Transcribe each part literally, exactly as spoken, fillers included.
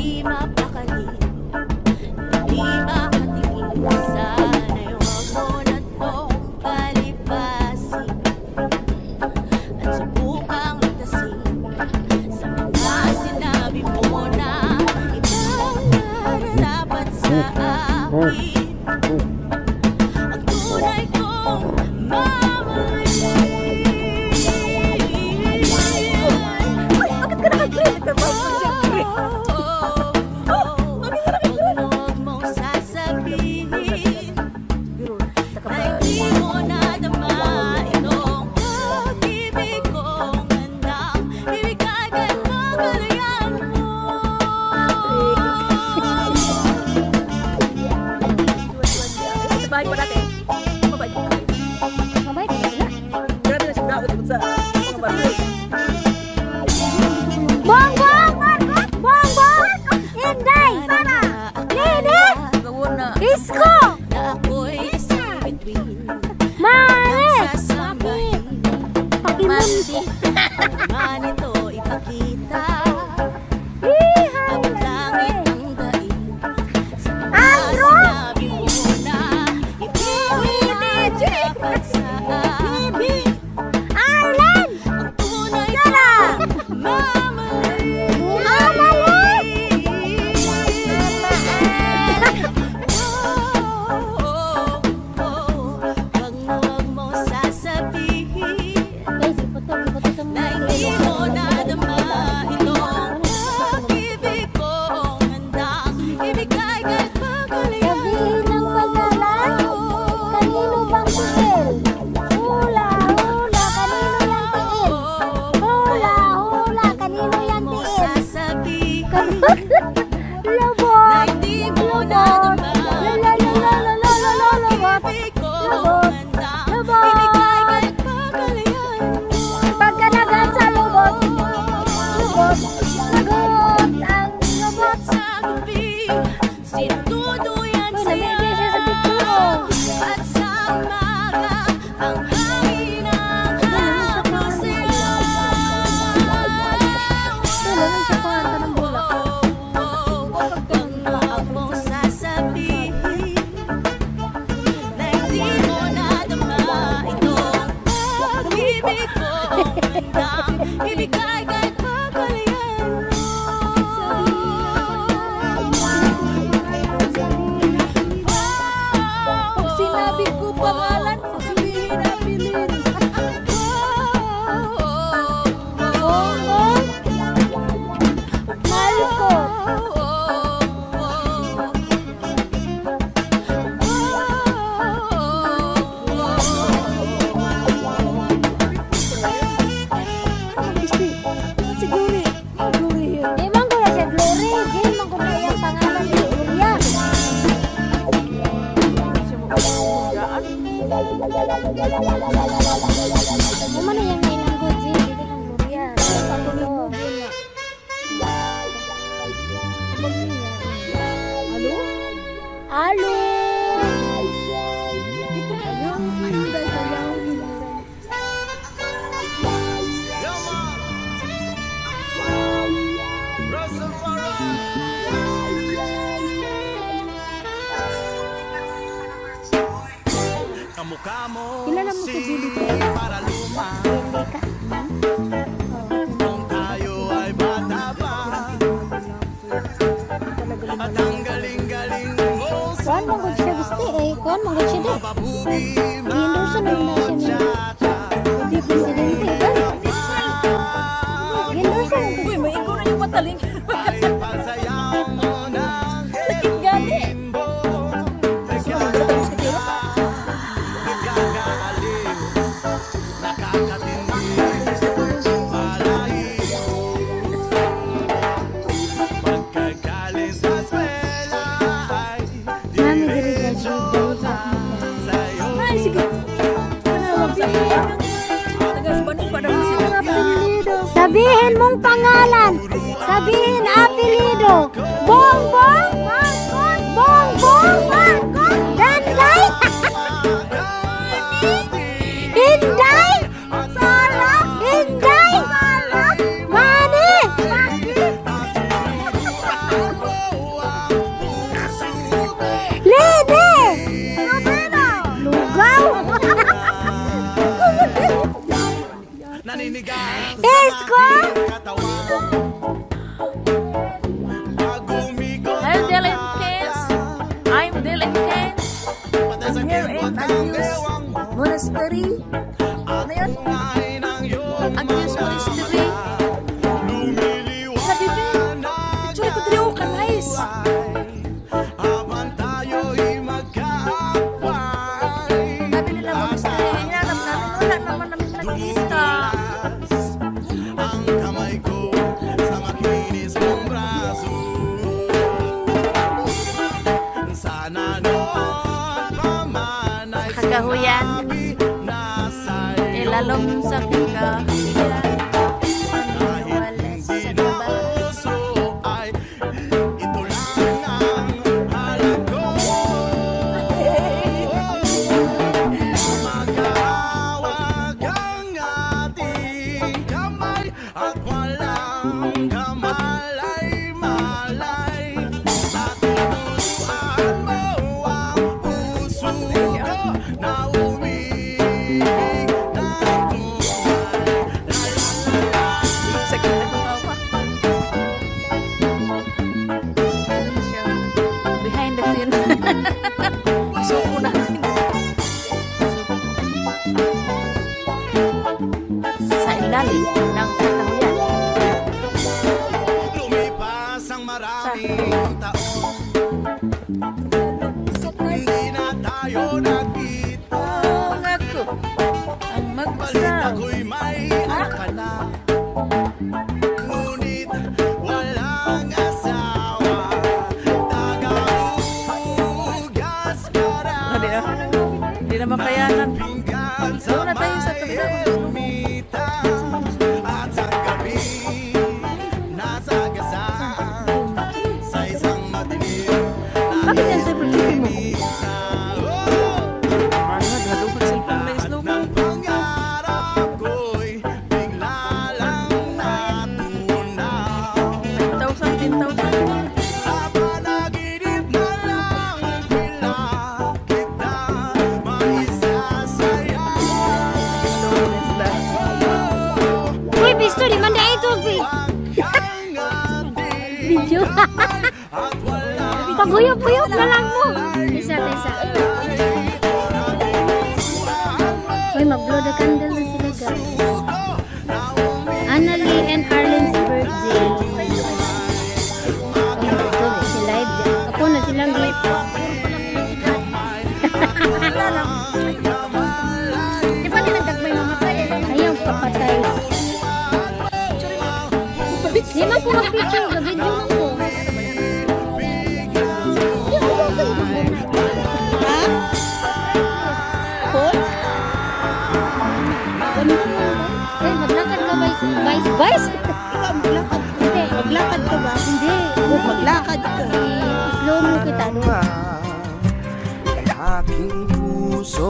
di mapakali, di makatingin. Sana'y huwag mo na tong palipasin at subukang magtasin sa mga sinabi mo na ibang nararapat sa akin. Ang tunay kong mamahalin. Bakit ka naka-green? Huwag mong sasabihin na hindi mo nadama itong pag-ibig kong handang ibigay kahit magalayan mo. Bahay pa natin. Mabait. Mabait na sila. Grabe na siya dapat sa mga barangay. Bongbong! Marcos! Bongbong! Inday! Sara! Lili! Gawon na. Isko! Na ako'y isang bituin Mare! sasambahin. Pakimundo! Man ito ipakita Iha! ang langit ang daig sa mga Andrew! sinabi mo na ibig dapat sa akin. Arlen! Ang tunay Sara! kong mamahalin. Mamahalin! Oh, oh, oh. Wag mo, wag mo sasabihin Guys, ipotong, ipotong na hindi mo nadama itong pag-ibig kong handang ibigay kahit magalayan. Sabihin ng pangalan, kanino bang tiil? Hula, hula, kanino yang tiil? Hula, hula, kanino yang Mo tiil? sasabihin Lobot! na hindi mo nadama Lolololololololobot! pag-ibig kong handang Lobot! ibigay kahit magalayan. Pagka nagaan sa lobot, lobot, sagot ang lobot. Sa gabi, sinuduyan Uy, saya namigay siya sa picture. at sa umaga, ang hangin ang habol sila. Tulungan siya pa ang tanong bola. Huwag mong sasabihin na hindi mo nadama itong pag-ibig kong handang ibigay kahit magalayan Pag sinabi ko pangalan, sabihin na pilin. Bongbong, Marcos. Siguri. Siguri yun. Di man ko na siya Glory, di man ko na yung pangalan ni Julia. Ano man yung mainang ko, G, di ng Gloria. Patulog. Ano? Alo! Kilala mo si Billy Bell? Hindi ka. Kung tayo ay bata pa at ang galing-galing mo Kuan mo gud siya gusto eh. Kuan mo gud siya di. pabugi Gindusan na na siya ni. Hindi presidente ba? Gindusan na Uy, may ikaw na yung mataling. ay pasayaw mo ng Gani. limbo Tapos ka tiro? nagkakaaliw nakakatindi malayo pagkagaling sa eskwela ay Mami diri guys. sa'yo Ay, sige. Ano, sabihin. Tagas ba nung padang siya? Sabihin mong pangalan. Sabihin apelido. Bongbong Marcos. Bongbong Marcos. Danday. Inday. Sara. Inday. Mani. Monastery. Ano yun? Agnes Monastery. Sabi ko, picture ko dito ka, nice. Habang tayo'y magkaaway, Sabi nila monastery. Hinanap namin, wala naman namin nakita. ang kamay ko sa makinis mong braso. Sana noon pa man ay Kagahuyan. sinabi na sa'yo, Ilalong sa kagahuyan. kahit hindi na uso ay ito lang ang alam ko. Magkahawak ang ating kamay at walang kamalay-malay. Sa tutusan mo ang puso ko na umiibig ng tunay. Sa kagahuwa. Behind the scene. Suko natin. Sa ilalim ng kagahuyan. Lumipas ang maraming taon, hindi na tayo nagkita. Ang ako, ang Balit mag-isa. ako'y may anak ka na, ngunit walang asawa. Tagahugas ka Ah, di na. raw, Di na mapayanan. pinggan sa Doon na tayo sa tabi na. mita. At sa gabi, nasagasaan sa isang madilim na Bakit yan sa pagkakit mo? isa. Ano, nagdadugod cellphone na slow mo. Ng pangarap ko'y bigla lang natunaw. ten thousand, ten thousand. Sa panaginip na lang pila kita maisasaya. Uy, pisto, di man dahil ito, uy. Video. At walang Paguyok-uyok na lang mo. Isa, isa. Uy, mag-blow the candle na sila, guys. Annalie and Arlen's birthday. Oh, ito, si live. Ako na silang live. Di ba ninagdagmay mamatay? Ayaw papatay. Di man po mag-picture. Mag-video lang po. Ha? Cool? Ganun mo ba? Eh, maglakad ka, Vice. Vice? Vice? Ikaw maglakad. Hindi. Maglakad ka ba? Hindi. Oh, maglakad ka. I-slow mo kita, no? Ay aking puso,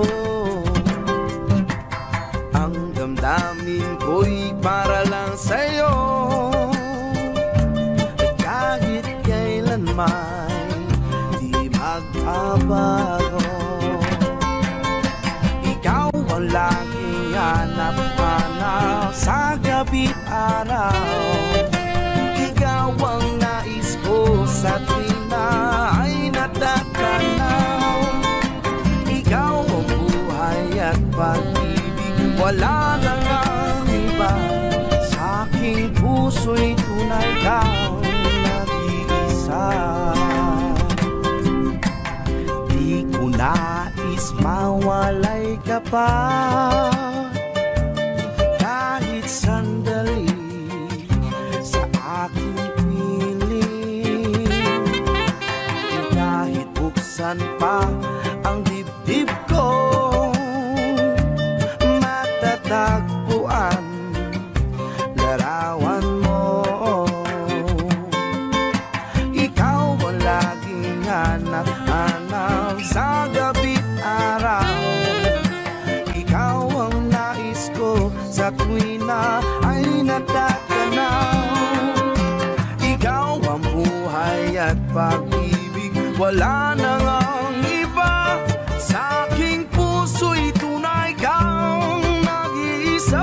ang damdamin ko'y para lang sa'yo. At kahit kailanman di magbabago, ikaw ang laging hanap-hanap sa gabi't araw. Ikaw ang nais ko sa tuwing na ay natatanaw. Ikaw ang buhay at pag-ibig, wala na ngang iba. Sa aking puso'y tunay kang nag-iisa. Di ko nais mawalay ka pa, kahit sandali sa aking piling. Kahit buksan pa ang dibdib ko, matatagpuan larawan mo. Ikaw ang laging hanap-hanap sa gabi't araw. Ikaw ang nais ko sa tuwing na ay natatanaw. Ikaw ang buhay at pag-ibig, wala na ngang iba. Sa aking puso'y tunay kang nag-iisa.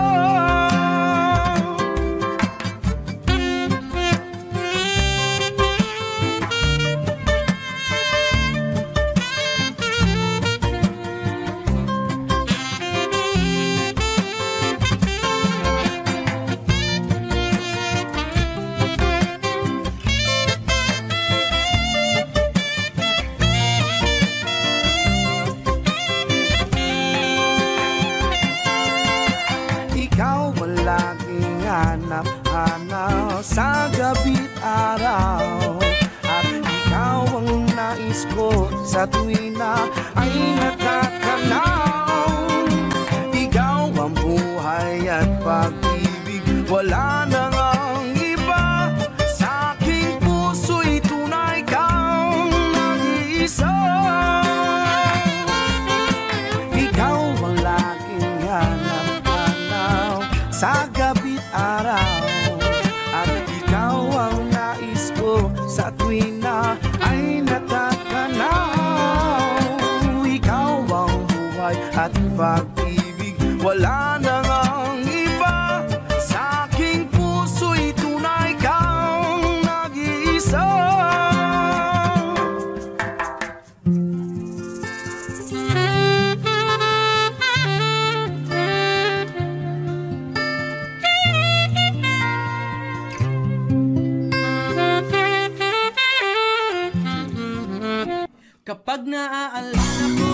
araw. At ikaw ang nais ko sa tuwing na ay natatanaw. Ikaw ang buhay at pag-ibig, wala nang ang iba. Sa aking puso'y tunay kang nag-iisa. Ikaw ang laging hanap-hanaw sa gabi't araw. At ikaw ang nais ko sa tuwing na ay natatanaw. Ikaw ang buhay at pag-ibig, wala nang ang iba. Sa aking puso'y tunay kang nag-iisa. Kapag naaalala ko